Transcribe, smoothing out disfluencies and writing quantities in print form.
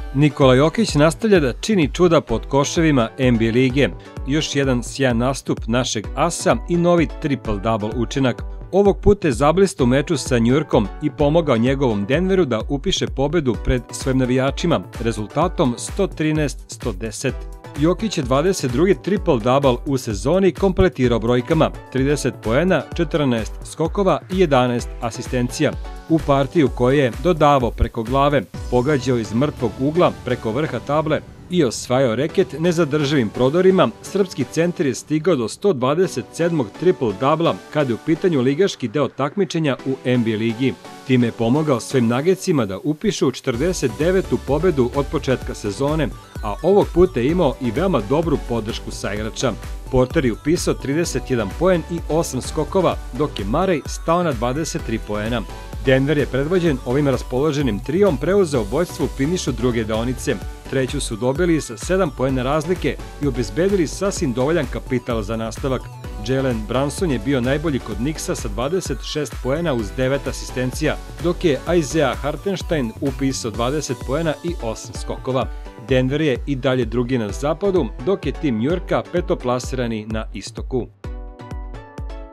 Nikola Jokić nastavlja da čini čuda pod koševima NBA lige. Još jedan sjajan nastup našeg asa i novi triple-double učinak. Ovog puta je zablistao u meču sa New Yorkom i pomogao njegovom Denveru da upiše pobedu pred svojim navijačima rezultatom 113-110. Jokić je 22. triple-double u sezoni kompletirao brojkama 30 poena, 14 skokova i 11 asistencija. U partiju koju je dodavao preko glave, pogađao iz mrtvog ugla preko vrha table i osvajao reket nezadrživim prodorima, srpski centar je stigao do 127. triple-doubla kada je u pitanju ligaški deo takmičenja u NBA ligi. Time je pomogao svojim Nuggetsima da upišu 49. pobedu od početka sezone, a ovog puta je imao i veoma dobru podršku saigrača. Porter je upisao 31 poen i 8 skokova, dok je Murray stao na 23 poena. Denver je predvođen ovim raspoloženim trijom preuzeo vođstvo u finišu druge deonice. Treću su dobili sa 7 poena razlike i obezbedili sasvim dovoljan kapital za nastavak. Jalen Brunson je bio najbolji kod Knicksa sa 26 poena uz 9 asistencija, dok je Isaiah Hartenstein upisao 20 poena i 8 skokova. Denver je i dalje drugi na zapadu, dok je tim New Yorka petoplasirani na istoku.